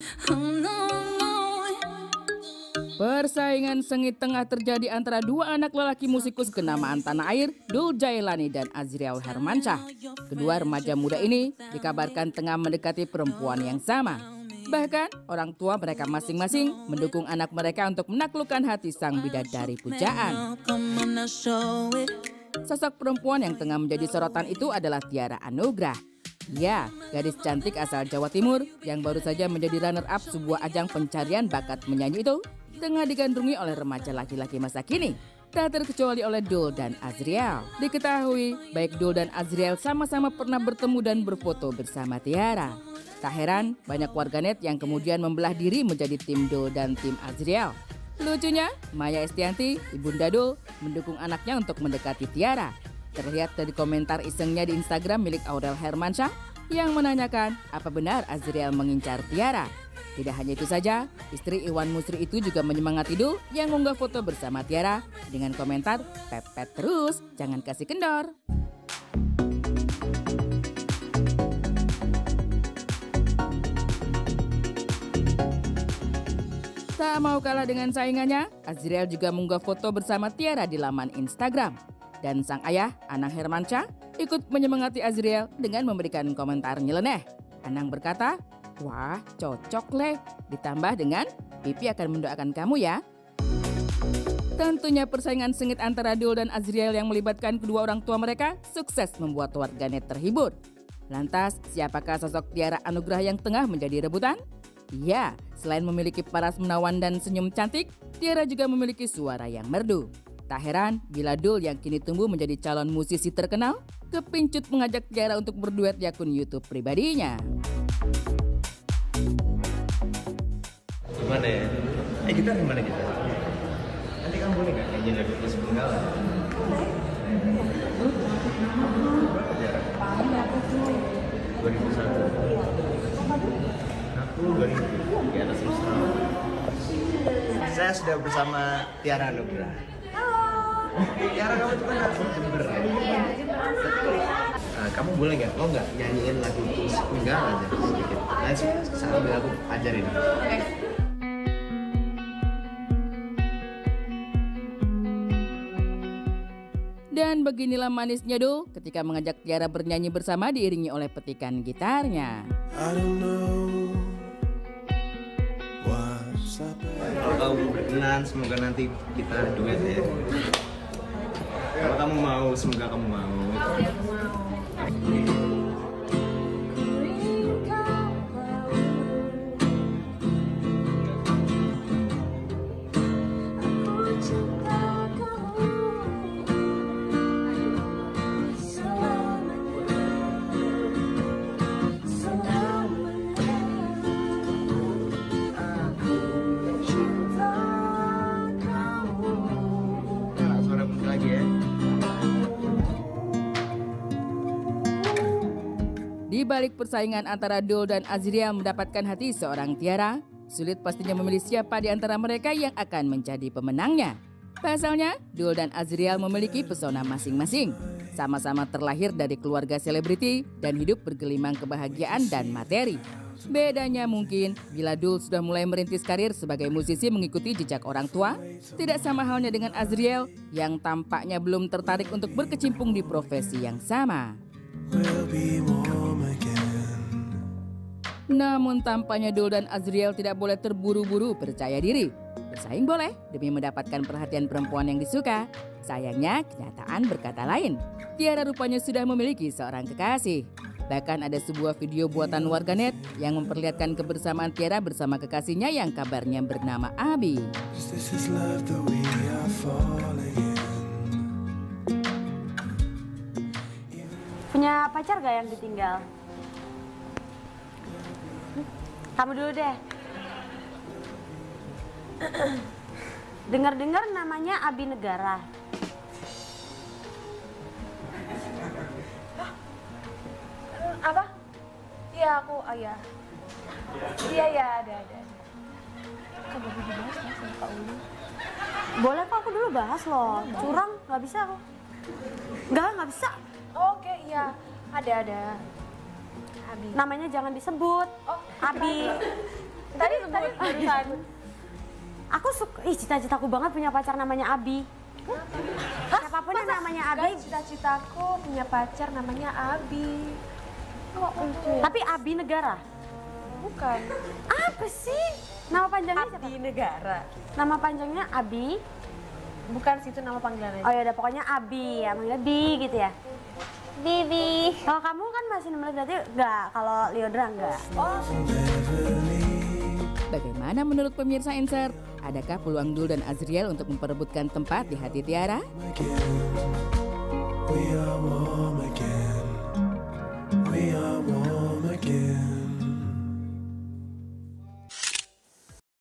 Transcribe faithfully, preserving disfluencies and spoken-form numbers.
Persaingan sengit tengah terjadi antara dua anak lelaki musikus kenamaan tanah air, Doel Jailani dan Azriel Hermansyah. Kedua remaja muda ini dikabarkan tengah mendekati perempuan yang sama. Bahkan orang tua mereka masing-masing mendukung anak mereka untuk menaklukkan hati sang bidadari pujaan. Sosok perempuan yang tengah menjadi sorotan itu adalah Tiara Anugrah. Ya, gadis cantik asal Jawa Timur yang baru saja menjadi runner-up sebuah ajang pencarian bakat menyanyi itu tengah digandrungi oleh remaja laki-laki masa kini. Tak terkecuali oleh Doel dan Azriel. Diketahui, baik Doel dan Azriel sama-sama pernah bertemu dan berfoto bersama Tiara. Tak heran, banyak warganet yang kemudian membelah diri menjadi tim Doel dan tim Azriel. Lucunya, Maya Estianti, ibunda Doel, mendukung anaknya untuk mendekati Tiara. Terlihat dari komentar isengnya di Instagram milik Aurel Hermansyah yang menanyakan apa benar Azriel mengincar Tiara. Tidak hanya itu saja, istri Iwan Musri itu juga menyemangati Doel yang mengunggah foto bersama Tiara dengan komentar, "Pepet terus, jangan kasih kendor." Tak mau kalah dengan saingannya, Azriel juga mengunggah foto bersama Tiara di laman Instagram. Dan sang ayah, Anang Hermansyah, ikut menyemangati Azriel dengan memberikan komentar nyeleneh. Anang berkata, "Wah, cocok leh. Ditambah dengan Pipi akan mendoakan kamu ya." Tentunya persaingan sengit antara Doel dan Azriel yang melibatkan kedua orang tua mereka sukses membuat warganet terhibur. Lantas, siapakah sosok Tiara Anugrah yang tengah menjadi rebutan? Ya, selain memiliki paras menawan dan senyum cantik, Tiara juga memiliki suara yang merdu. Tak heran bila Doel yang kini tumbuh menjadi calon musisi terkenal, kepincut mengajak Tiara untuk berduet di akun YouTube pribadinya. Gimana ya? Eh kita gimana kita? Nanti kamu boleh gak nyanyi lagu plus Benggala? dua ribu satu. Aku dua ribu di atas Instagram. Saya sudah bersama Tiara Anugrah. Tiara, kamu tuh kan asli Jember ya? Iya, Jember. Nah, kamu boleh nggak? Mau nggak nyanyiin lagu plus Benggala aja sedikit? Nanti sambil aku ajarin. Oke. Dan beginilah manisnya Doel ketika mengajak Tiara bernyanyi bersama diiringi oleh petikan gitarnya. Kalau kamu berkenan, semoga nanti kita duet ya. Kalau kamu mau, semoga kamu mau. Di balik persaingan antara Doel dan Azriel mendapatkan hati seorang Tiara, sulit pastinya memilih siapa di antara mereka yang akan menjadi pemenangnya. Pasalnya, Doel dan Azriel memiliki pesona masing-masing. Sama-sama terlahir dari keluarga selebriti dan hidup bergelimang kebahagiaan dan materi. Bedanya mungkin bila Doel sudah mulai merintis karir sebagai musisi mengikuti jejak orang tua, tidak sama halnya dengan Azriel yang tampaknya belum tertarik untuk berkecimpung di profesi yang sama. Namun tampaknya Doel dan Azriel tidak boleh terburu-buru percaya diri. Bersaing boleh demi mendapatkan perhatian perempuan yang disuka. Sayangnya kenyataan berkata lain. Tiara rupanya sudah memiliki seorang kekasih. Bahkan ada sebuah video buatan warganet yang memperlihatkan kebersamaan Tiara bersama kekasihnya yang kabarnya bernama Abi. Punya pacar gak yang ditinggal? Kamu dulu deh. Dengar-dengar namanya Abi Negara. Apa? Iya aku, oh iya. Iya ya ada ada. Kok baru dibahas ya sama Kak Uli? Boleh kok, aku dulu bahas loh. Curang nggak bisa aku. Nggak nggak bisa. Oke, iya. Ada, ada. Abi. Namanya jangan disebut. Oh, Abi. Ntar tadi barusan. Aku suka, ih cita-citaku banget punya pacar namanya Abi. Hah? Siapapun yang Masa namanya enggak, Abi. cita-citaku punya pacar namanya Abi. Kok lucu? Tapi Abi negara. Bukan. Apa sih? Nama panjangnya siapa? Abdi Negara. Nama panjangnya Abi. Bukan situ nama panggilannya. Oh ya udah pokoknya Abi ya, manggilnya Bi gitu ya. Bibi. Kalau kamu kan masih nulis berarti enggak, kalau Liodra enggak. Oh. Bagaimana menurut pemirsa Insert? Adakah peluang Dul dan Azriel untuk memperebutkan tempat di hati Tiara? We are warm again. We are warm again.